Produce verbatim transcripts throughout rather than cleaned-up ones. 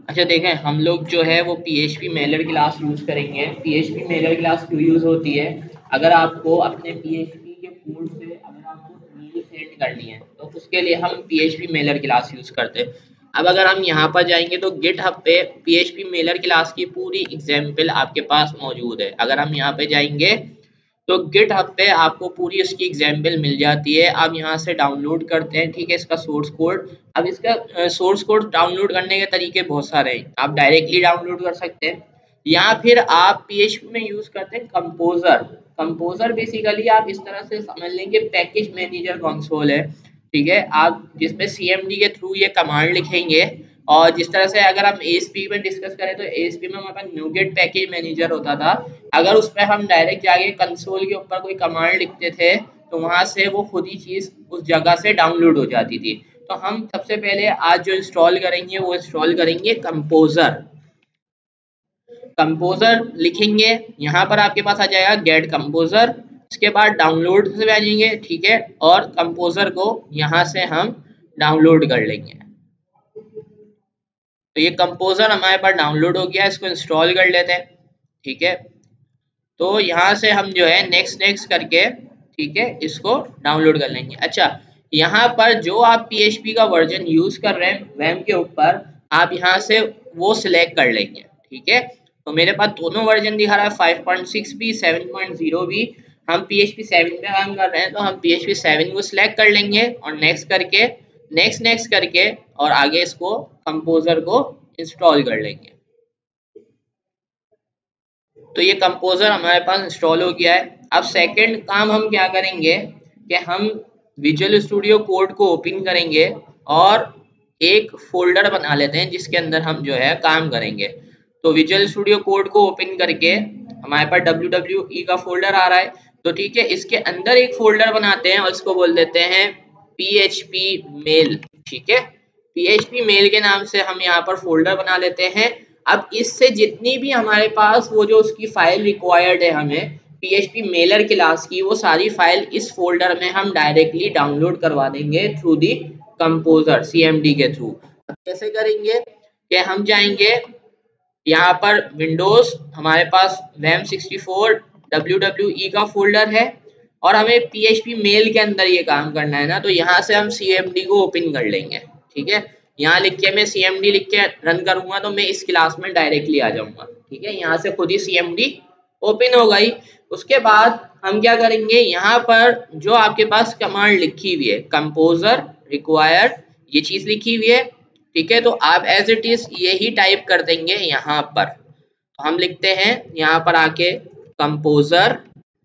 अच्छा देखें, हम लोग जो है वो पीएचपी मेलर क्लास यूज़ करेंगे। पीएचपी मेलर क्लास क्यों यूज़ होती है? अगर आपको अपने पीएचपी के कोड से अगर आपको मेल सेंड करनी है तो उसके लिए हम पीएचपी मेलर क्लास यूज़ करते हैं। अब अगर हम यहाँ पर जाएंगे तो गिटहब पे पीएचपी मेलर क्लास की पूरी एग्जाम्पल आपके पास मौजूद है। अगर हम यहाँ पे जाएंगे तो गिटहब पे आपको पूरी उसकी एग्जाम्पल मिल जाती है। आप यहाँ से डाउनलोड करते हैं, ठीक है, इसका सोर्स कोड। अब इसका सोर्स कोड डाउनलोड करने के तरीके बहुत सारे हैं। आप डायरेक्टली डाउनलोड कर सकते हैं या फिर आप पीएचपी में यूज करते हैं कंपोजर। कंपोजर बेसिकली आप इस तरह से समझ लेंगे, पैकेज मैनेजर कंसोल है, ठीक है। आप जिसमें सीएमडी के थ्रू ये कमांड लिखेंगे और जिस तरह से अगर हम एएसपी में डिस्कस करें तो एएसपी में हमारे पास न्यूगेट पैकेज मैनेजर होता था। अगर उस पर हम डायरेक्ट जाके कंसोल के ऊपर कोई कमांड लिखते थे तो वहां से वो खुद ही चीज उस जगह से डाउनलोड हो जाती थी। तो हम सबसे पहले आज जो इंस्टॉल करेंगे वो इंस्टॉल करेंगे कंपोजर। कंपोजर लिखेंगे, यहाँ पर आपके पास आ जाएगा गेट कंपोजर। इसके बाद डाउनलोड से आ जाएंगे, ठीक है, और कंपोजर को यहाँ से हम डाउनलोड कर लेंगे। तो ये कंपोजर हमारे पास डाउनलोड हो गया, इसको इंस्टॉल कर लेते हैं, ठीक है। तो यहाँ से हम जो है नेक्स्ट नेक्स्ट करके, ठीक है, इसको डाउनलोड कर लेंगे। अच्छा, यहाँ पर जो आप पीएचपी का वर्जन यूज कर रहे हैं वैम के ऊपर, आप यहाँ से वो सिलेक्ट कर लेंगे, ठीक है। तो मेरे पास दोनों वर्जन दिखा रहा है, फाइव पॉइंट सिक्स भी, सेवन पॉइंट ज़ीरो भी। हम पीएचपी सेवन पे काम कर रहे हैं तो हम पीएचपी सेवन को सिलेक्ट कर लेंगे और नेक्स्ट करके नेक्स्ट नेक्स्ट करके और आगे इसको कंपोजर को इंस्टॉल कर लेंगे। तो ये कंपोजर हमारे पास इंस्टॉल हो गया है। अब सेकंड काम हम क्या करेंगे कि हम विजुअल स्टूडियो कोड को ओपन करेंगे और एक फोल्डर बना लेते हैं जिसके अंदर हम जो है काम करेंगे। तो विजुअल स्टूडियो कोड को ओपन करके हमारे पास डब्ल्यू डब्ल्यू ई का फोल्डर आ रहा है, तो ठीक है, इसके अंदर एक फोल्डर बनाते हैं और इसको बोल देते हैं पीएचपी मेल, ठीक है। पीएचपी मेल के नाम से हम यहाँ पर फोल्डर बना लेते हैं। अब इससे जितनी भी हमारे पास वो जो उसकी फाइल रिक्वायर्ड है हमें पीएचपी मेलर क्लास की, वो सारी फाइल इस फोल्डर में हम डायरेक्टली डाउनलोड करवा देंगे थ्रू दी कंपोजर सीएमडी के थ्रू। अब कैसे करेंगे कि हम जाएंगे यहाँ पर विंडोज, हमारे पास वैम sixty four W W E का फोल्डर है और हमें पीएचपी मेल के अंदर ये काम करना है ना, तो यहाँ से हम सीएमडी को ओपन कर लेंगे, ठीक है। यहाँ लिख के मैं सीएमडी लिख के रन करूंगा तो मैं इस क्लास में डायरेक्टली आ जाऊंगा, ठीक है। यहाँ से खुद ही सीएमडी ओपन हो गई। उसके बाद हम क्या करेंगे, यहाँ पर जो आपके पास कमांड लिखी हुई है कंपोजर रिक्वायर्ड, ये चीज लिखी हुई है, ठीक है, तो आप एज इट इज यही टाइप कर देंगे यहाँ पर। तो हम लिखते हैं यहाँ पर आके कंपोजर,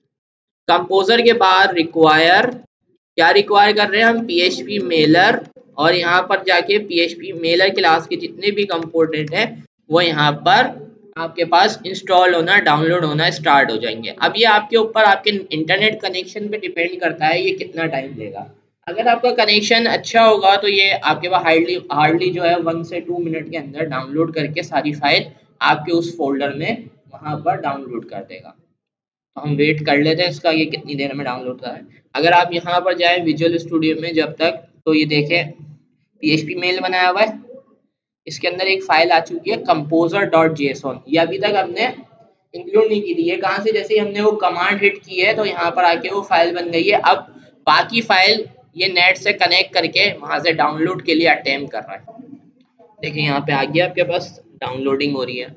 कंपोजर के बाद रिक्वायर, क्या रिक्वायर कर रहे हैं हम, पीएचपी मेलर, और यहाँ पर जाके पीएचपी मेलर क्लास के जितने भी कंपोनेंट है वो यहाँ पर आपके पास इंस्टॉल होना, डाउनलोड होना स्टार्ट हो जाएंगे। अब ये आपके ऊपर आपके इंटरनेट कनेक्शन पे डिपेंड करता है ये कितना टाइम लेगा। अगर आपका कनेक्शन अच्छा होगा तो ये आपके पास हार्डली हार्डली जो है वन से टू मिनट के अंदर डाउनलोड करके सारी फाइल आपके उस फोल्डर में वहां पर डाउनलोड कर देगा। तो हम वेट कर लेते हैं इसका, ये कितनी देर में डाउनलोड कर है। अगर आप यहाँ पर जाएं विजुअल स्टूडियो में जब तक, तो ये देखें पीएचपी मेल बनाया हुआ है, इसके अंदर एक फाइल आ चुकी है कंपोजर डॉट जेसॉन, ये अभी तक हमने इंक्लूड नहीं की थी। ये कहाँ से, जैसे ही हमने वो कमांड हिट की है तो यहाँ पर आके वो फाइल बन गई है। अब बाकी फाइल ये नेट से कनेक्ट करके वहां से डाउनलोड के लिए अटेम्प्ट कर रहा है। देखिए यहाँ पे आ गया आपके पास, डाउनलोडिंग हो रही है।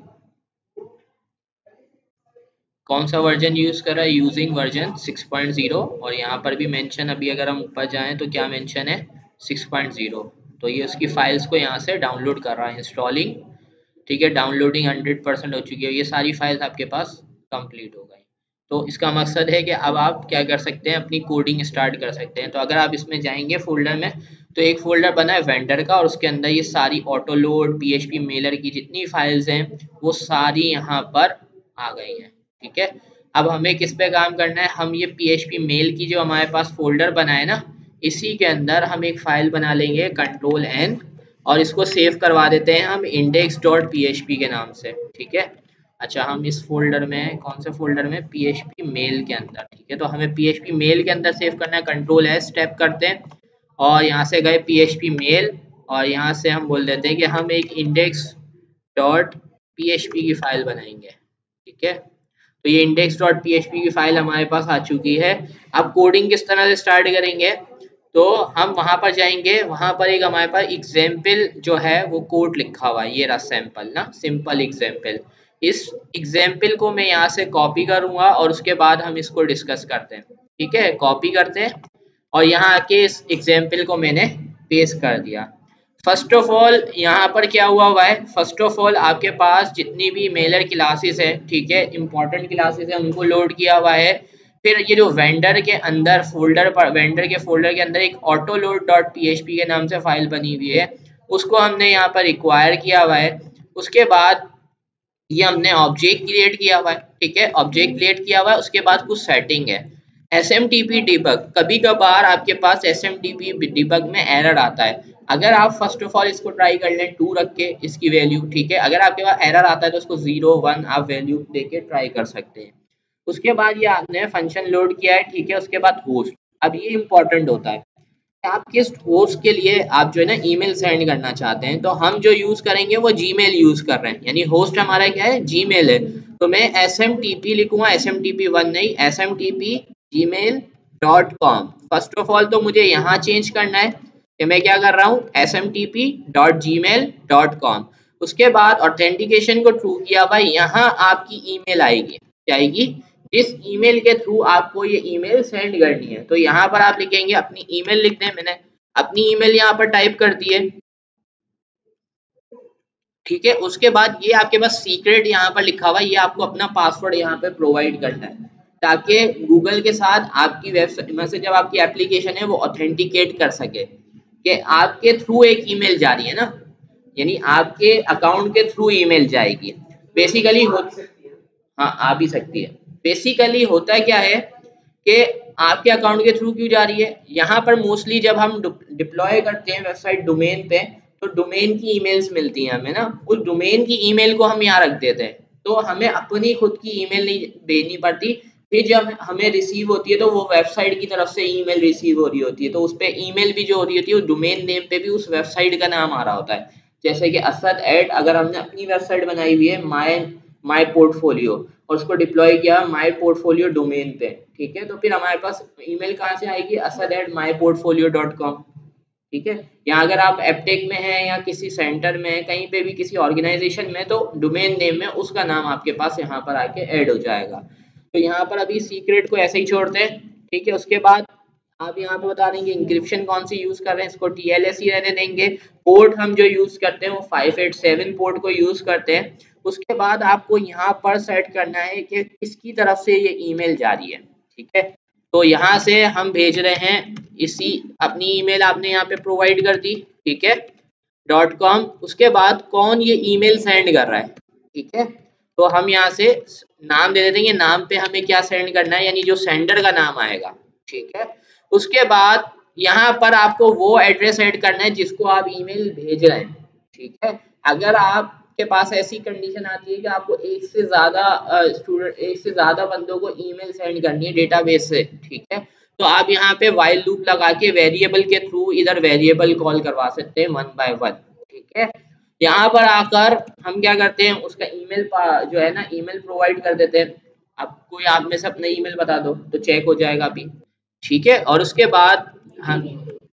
कौन सा वर्जन यूज कर रहा है, using version six point zero, और यहाँ पर भी मेंशन, अभी अगर हम ऊपर जाएं तो क्या मेंशन है, सिक्स पॉइंट ज़ीरो। तो ये उसकी फाइल्स को यहाँ से डाउनलोड कर रहा है, इंस्टॉलिंग, ठीक है। डाउनलोडिंग हंड्रेड परसेंट हो चुकी है, ये सारी फाइल्स आपके पास कंप्लीट हो गई। तो इसका मकसद है कि अब आप क्या कर सकते हैं, अपनी कोडिंग स्टार्ट कर सकते हैं। तो अगर आप इसमें जाएंगे फोल्डर में तो एक फोल्डर बना है वेंडर का और उसके अंदर ये सारी ऑटो लोड पीएचपी मेलर की जितनी फाइल्स हैं वो सारी यहाँ पर आ गई हैं, ठीक है। अब हमें किस पे काम करना है, हम ये पीएचपी मेल की जो हमारे पास फोल्डर बना है ना, इसी के अंदर हम एक फाइल बना लेंगे कंट्रोल एन और इसको सेव करवा देते हैं हम इंडेक्स डॉट पीएचपी के नाम से, ठीक है। अच्छा, हम इस फोल्डर में, कौन से फोल्डर में, पीएचपी मेल के अंदर, ठीक है। तो हमें पीएचपी मेल के अंदर सेव करना है, कंट्रोल एस टैप करते हैं और यहाँ से गए पीएचपी मेल और यहाँ से हम बोल देते हैं कि हम एक index dot P H P की फाइल बनाएंगे। ठीक है, तो ये index dot P H P की फाइल हमारे पास आ चुकी है। अब कोडिंग किस तरह से स्टार्ट करेंगे, तो हम वहां पर जाएंगे, वहां पर एक हमारे पास एग्जाम्पल जो है वो कोड लिखा हुआ है, ये रहा सैंपल ना, सिंपल एग्जाम्पल। इस एग्जाम्पल को मैं यहाँ से कॉपी करूंगा और उसके बाद हम इसको डिस्कस करते हैं। ठीक है, कॉपी करते हैं और यहाँ आके इस एग्जाम्पल को मैंने पेस्ट कर दिया। फर्स्ट ऑफ ऑल यहाँ पर क्या हुआ हुआ है, फर्स्ट ऑफ ऑल आपके पास जितनी भी मेलर क्लासेस है, ठीक है, इंपॉर्टेंट क्लासेस है, उनको लोड किया हुआ है। फिर ये जो वेंडर के अंदर फोल्डर पर, वेंडर के फोल्डर के अंदर एक auto load dot P H P के नाम से फाइल बनी हुई है, उसको हमने यहाँ पर रिक्वायर किया हुआ है। उसके बाद ये हमने ऑब्जेक्ट क्रिएट किया हुआ है। ठीक है, ऑब्जेक्ट क्रिएट किया हुआ है, उसके बाद कुछ सेटिंग है। S M T P debug, कभी कभार आपके पास S M T P debug में एरर आता है। अगर आप फर्स्ट ऑफ ऑल इसको ट्राई कर लें टू रख के इसकी वैल्यू, ठीक है, अगर आपके पास एरर आता है तो उसको जीरो वन आप वैल्यू देके ट्राई कर सकते हैं। उसके बाद ये आपने फंक्शन लोड किया है, ठीक है, उसके बाद होस्ट। अब ये इंपॉर्टेंट होता है, आप किस होस्ट के लिए आप जो है ना ईमेल सेंड करना चाहते हैं। तो हम जो यूज करेंगे वो जीमेल यूज कर रहे हैं, यानी होस्ट हमारा क्या है, जीमेल है। तो मैं एस एम टी पी लिखूंगा, S M T P one नहीं, S M T P G mail dot com. First of all तो मुझे यहाँ चेंज करना है कि मैं क्या कर रहा हूँ, S M T P dot G mail dot com. उसके बाद ऑथेंटिकेशन को ट्रू किया भाई, यहाँ आपकी ईमेल आएगी, क्या आएगी, जिस ईमेल के थ्रू आपको ये ईमेल सेंड करनी है। तो यहाँ पर आप लिखेंगे, अपनी ईमेल लिख दें, मैंने अपनी ईमेल यहाँ पर टाइप कर दी है। ठीक है, उसके बाद ये आपके पास सीक्रेट यहाँ पर लिखा हुआ है, ये आपको अपना पासवर्ड यहाँ पे प्रोवाइड करना है, ताकि गूगल के साथ आपकी वेबसाइट में से जब आपकी एप्लीकेशन है वो ऑथेंटिकेट कर सके कि आपके थ्रू एक ईमेल जा रही है ना, यानी आपके अकाउंट के थ्रू ईमेल जाएगी। बेसिकली हो, हाँ आ भी सकती है। बेसिकली होता क्या है कि आपके अकाउंट के थ्रू क्यों जा रही है, यहाँ पर मोस्टली जब हम डिप्लॉय करते हैं वेबसाइट डोमेन पे, तो डोमेन की ईमेल्स मिलती हैं हमें ना, उस डोमेन की ईमेल को हम यहाँ रख देते हैं, तो हमें अपनी खुद की ईमेल नहीं देनी पड़ती। फिर जब हमें रिसीव होती है तो वो वेबसाइट की तरफ से ईमेल रिसीव हो रही होती है, तो उस पर ईमेल भी जो हो रही होती है वो डोमेन नेम पे भी उस वेबसाइट का नाम आ रहा होता है। जैसे कि असद एड, अगर हमने अपनी वेबसाइट बनाई हुई है माई माई पोर्टफोलियो और उसको डिप्लॉय किया माई पोर्टफोलियो डोमेन पे, ठीक है, तो फिर हमारे पास ईमेल कहाँ से आएगी, Asad at my portfolio dot com. ठीक है, या अगर आप एपटेक में हैं या किसी सेंटर में हैं, कहीं पे भी किसी ऑर्गेनाइजेशन में, तो डोमेन नेम में उसका नाम आपके पास यहाँ पर आके ऐड हो जाएगा। तो यहाँ पर अभी सीक्रेट को ऐसे ही छोड़ते हैं। ठीक है, उसके बाद आप यहाँ पे बता देंगे इंक्रिप्शन कौन सी यूज कर रहे हैं, इसको टी एल एस ही रहने देंगे। पोर्ट हम जो यूज करते हैं वो फाइव एट सेवन पोर्ट को यूज करते हैं। उसके बाद आपको यहाँ पर सेट करना है कि किसकी तरफ से ये ईमेल जा रही है। ठीक है, तो यहाँ से हम भेज रहे हैं इसी, अपनी ईमेल आपने यहाँ पे प्रोवाइड कर दी, ठीक है, डॉट कॉम। उसके बाद कौन ये ईमेल सेंड कर रहा है, ठीक है, तो हम यहाँ से नाम दे देंगे, नाम पे हमें क्या सेंड करना है, यानी जो सेंडर का नाम आएगा। ठीक है, उसके बाद यहाँ पर आपको वो एड्रेस ऐड करना है जिसको आप ईमेल भेज रहे हैं। ठीक है, अगर आपके पास ऐसी कंडीशन आती है कि आपको एक से ज्यादा स्टूडेंट, एक से ज्यादा बंदों को ईमेल सेंड करनी है डेटाबेस से, ठीक है, तो आप यहाँ पे वाइल लूप लगा के वेरिएबल के थ्रू इधर वेरिएबल कॉल करवा सकते हैं वन बाय वन। ठीक है, यहाँ पर आकर हम क्या करते हैं, उसका ईमेल जो है ना ईमेल प्रोवाइड कर देते हैं। अब कोई आप में से अपना ईमेल बता दो तो चेक हो जाएगा अभी। ठीक है, और उसके बाद हम,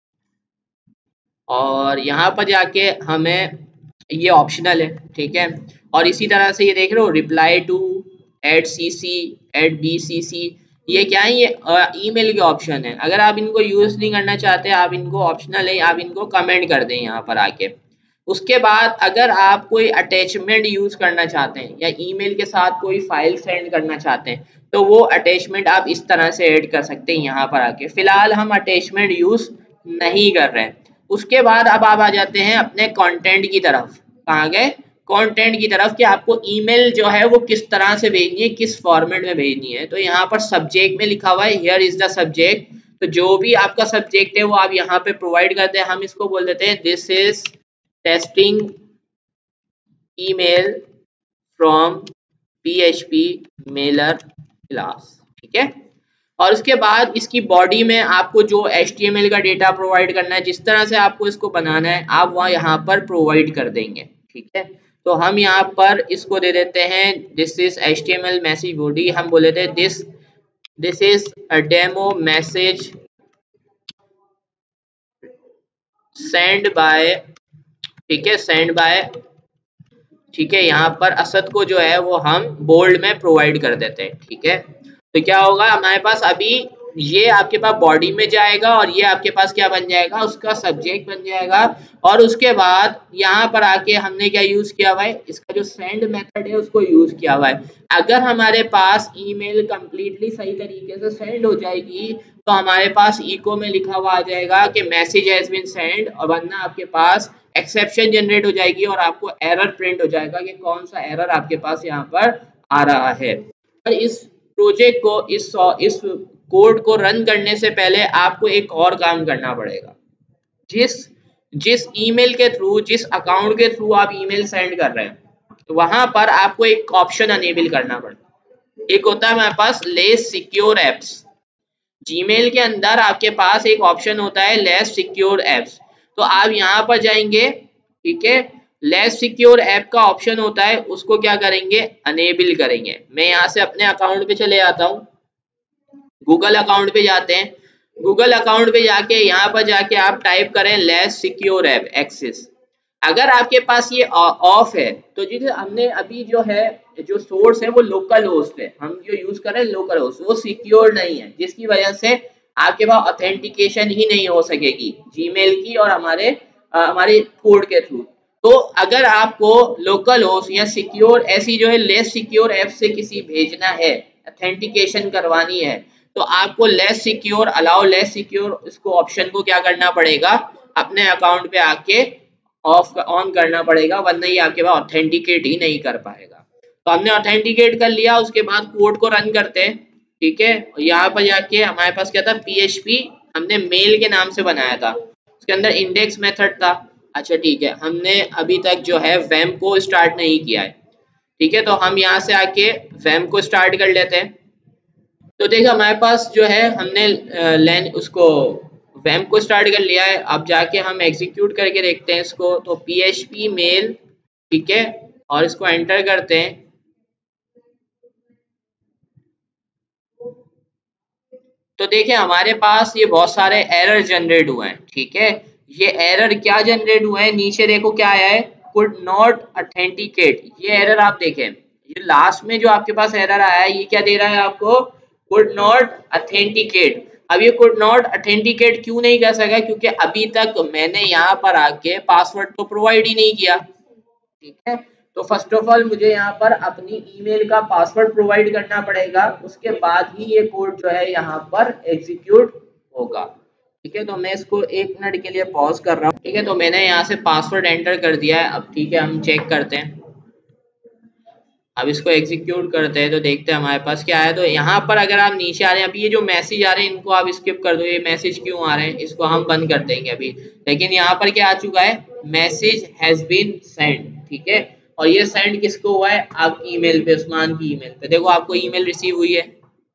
और यहाँ पर जाके हमें ये ऑप्शनल है, ठीक है, और इसी तरह से ये देख रहे हो reply to, add C C, add B C C, ये क्या है, ये ईमेल के ऑप्शन है। अगर आप इनको यूज नहीं करना चाहते, आप इनको ऑप्शनल है, आप इनको कमेंट कर दें यहाँ पर आके। उसके बाद अगर आप कोई अटैचमेंट यूज करना चाहते हैं या ईमेल के साथ कोई फाइल सेंड करना चाहते हैं, तो वो अटैचमेंट आप इस तरह से ऐड कर सकते हैं यहाँ पर आके। फिलहाल हम अटैचमेंट यूज नहीं कर रहे हैं। उसके बाद अब आप आ जाते हैं अपने कंटेंट की तरफ। कहाँ गए, कंटेंट की तरफ, कि आपको ईमेल जो है वो किस तरह से भेजनी है, किस फॉर्मेट में भेजनी है। तो यहाँ पर सब्जेक्ट में लिखा हुआ है हियर इज द सब्जेक्ट, तो जो भी आपका सब्जेक्ट है वो आप यहाँ पे प्रोवाइड करते हैं। हम इसको बोल देते हैं this is testing email from PHP mailer class. ठीक है, और उसके बाद इसकी बॉडी में आपको जो एच टी एम एल का डेटा प्रोवाइड करना है, जिस तरह से आपको इसको बनाना है, आप वहाँ यहाँ पर प्रोवाइड कर देंगे। ठीक है, तो हम यहाँ पर इसको दे देते हैं this is H T M L message body, हम बोले थे this this is a demo message send by, ठीक है, सेंड बाय, ठीक है। यहाँ पर असद को जो है वो हम बोल्ड में प्रोवाइड कर देते हैं, ठीक है। तो क्या होगा हमारे पास अभी ये आपके पास बॉडी में जाएगा और ये आपके पास क्या बन जाएगा, उसका सब्जेक्ट बन जाएगा। और उसके बाद यहाँ पर आके हमने क्या यूज किया हुआ है, इसका जो सेंड मेथड है उसको यूज किया हुआ है। अगर हमारे पास ईमेल कंप्लीटली सही तरीके से सेंड हो जाएगी तो हमारे पास इको में लिखा हुआ आ जाएगा कि मैसेज हैज बीन सेंड, और वरना आपके पास एक्सेप्शन जनरेट हो जाएगी और आपको एरर प्रिंट हो जाएगा कि कौन सा एरर आपके पास यहाँ पर आ रहा है। और इस प्रोजेक्ट को, इस इस कोड को रन करने से पहले आपको एक और काम करना पड़ेगा। जिस जिस ईमेल के थ्रू, जिस अकाउंट के थ्रू आप ईमेल सेंड कर रहे हैं, तो वहां पर आपको एक ऑप्शन अनेबल करना पड़ेगा। एक होता है हमारे पास लेस सिक्योर एप्स। जीमेल के अंदर आपके पास एक ऑप्शन होता है लेस सिक्योर एप्स, तो आप यहाँ पर जाएंगे, ठीक है। लेस सिक्योर ऐप का ऑप्शन होता है, उसको क्या करेंगे, अनेबल करेंगे। मैं यहाँ से अपने अकाउंट पे चले जाता हूँ, गूगल अकाउंट पे जाते हैं। गूगल अकाउंट पे जाके यहाँ पर जाके आप टाइप करें लेस सिक्योर ऐप एक्सेस। अगर आपके पास ये ऑफ है तो जी हमने अभी जो है, जो सोर्स है वो लोकल होस्ट है, हम जो यूज कर रहे हैं लोकल होस्ट, वो सिक्योर नहीं है, जिसकी वजह से आपके पास ऑथेंटिकेशन ही नहीं हो सकेगी जीमेल की और हमारे आ, हमारे कोड के थ्रू। तो अगर आपको लोकल होस्ट या सिक्योर ऐसी जो है लेस सिक्योर ऐप से किसी भेजना है, ऑथेंटिकेशन करवानी है, तो आपको less secure, allow less secure, इसको ऑप्शन को क्या करना पड़ेगा, अपने अकाउंट पे आके ऑफ ऑन करना पड़ेगा, वरना ये आपके पास ऑथेंटिकेट ही नहीं कर पाएगा। तो हमने ऑथेंटिकेट कर लिया, उसके बाद कोड को रन करते हैं, ठीक है। यहाँ पर जाके हमारे पास क्या था, पीएचपी हमने मेल के नाम से बनाया था, उसके अंदर इंडेक्स मेथड था। अच्छा ठीक है, हमने अभी तक जो है वैम को स्टार्ट नहीं किया है, ठीक है। तो हम यहाँ से आके वैम को स्टार्ट कर लेते हैं। तो देखो हमारे पास जो है हमने लैन उसको वैम को स्टार्ट कर लिया है। अब जाके हम एग्जीक्यूट करके देखते हैं इसको, तो पीएचपी मेल, ठीक है, और इसको एंटर करते हैं। तो देखिए हमारे पास ये बहुत सारे एरर जनरेट हुए हैं, ठीक है। ये एरर क्या जनरेट हुए हैं, नीचे देखो क्या आया है, कुड नॉट ऑथेंटिकेट। ये एरर आप देखें, ये लास्ट में जो आपके पास एरर आया है ये क्या दे रहा है आपको, कुड नॉट ऑथेंटिकेट। अब ये कुड नॉट ऑथेंटिकेट क्यों नहीं कर सका, क्योंकि अभी तक मैंने यहाँ पर आके पासवर्ड तो प्रोवाइड ही नहीं किया, ठीक है। तो फर्स्ट ऑफ ऑल मुझे यहाँ पर अपनी ईमेल का पासवर्ड प्रोवाइड करना पड़ेगा, उसके बाद ही ये कोड जो है यहाँ पर एग्जीक्यूट होगा, ठीक है। तो मैं इसको एक मिनट के लिए पॉज कर रहा हूँ, ठीक है। तो मैंने यहाँ से पासवर्ड एंटर कर दिया है, अब ठीक है हम चेक करते हैं। अब इसको एग्जीक्यूट करते हैं तो देखते हैं हमारे पास क्या है। तो यहाँ पर अगर आप नीचे आ रहे हैं, अभी ये जो मैसेज आ रहे हैं इनको आप स्किप कर दो, ये मैसेज क्यों आ रहे हैं इसको हम बंद कर देंगे अभी। लेकिन यहाँ पर क्या आ चुका है, मैसेज हैज बीन सेंड, ठीक है। और ये सेंड किसको हुआ है, आपकी ईमेल पे, उस्मान की ईमेल पे। देखो आपको ईमेल रिसीव हुई है,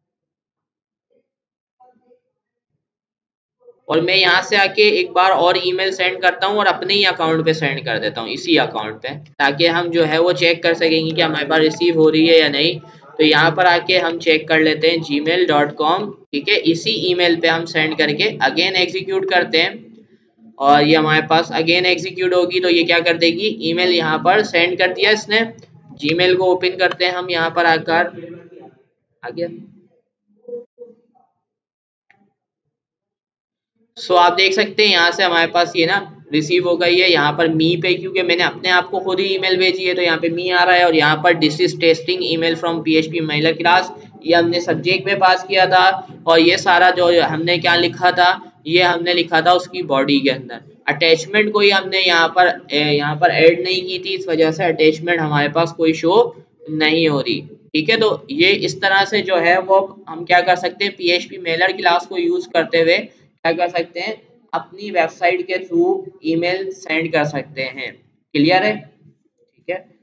और मैं यहाँ से आके एक बार और ईमेल सेंड करता हूँ और अपने ही अकाउंट पे सेंड कर देता हूँ, इसी अकाउंट पे, ताकि हम जो है वो चेक कर सकेंगे कि हमारे पास रिसीव हो रही है या नहीं। तो यहाँ पर आके हम चेक कर लेते हैं जी मेल डॉट कॉम, ठीक है। इसी ईमेल पे हम सेंड करके अगेन एग्जीक्यूट करते हैं, और ये हमारे पास अगेन एग्जीक्यूट होगी तो ये क्या कर देगी, ईमेल यहाँ पर सेंड कर दिया इसने। जीमेल को ओपन करते हैं हम यहाँ पर आकर, आ गया। सो आप देख सकते हैं यहाँ से हमारे पास ये ना रिसीव हो गई है। यहाँ पर मी पे, क्योंकि मैंने अपने आप को खुद ही ईमेल भेजी है तो यहाँ पे मी आ रहा है, और यहाँ पर this is testing email from PHP mailer class, ये हमने सब्जेक्ट में पास किया था। और ये सारा जो हमने क्या लिखा था, ये हमने लिखा था उसकी बॉडी के अंदर। अटैचमेंट कोई हमने यहाँ पर यहाँ पर ऐड नहीं की थी, इस वजह से अटैचमेंट हमारे पास कोई शो नहीं हो रही, ठीक है। तो ये इस तरह से जो है वो हम क्या कर सकते हैं, पीएचपी मेलर क्लास को यूज करते हुए क्या कर सकते हैं, अपनी वेबसाइट के थ्रू ईमेल सेंड कर सकते हैं। क्लियर है, ठीक है।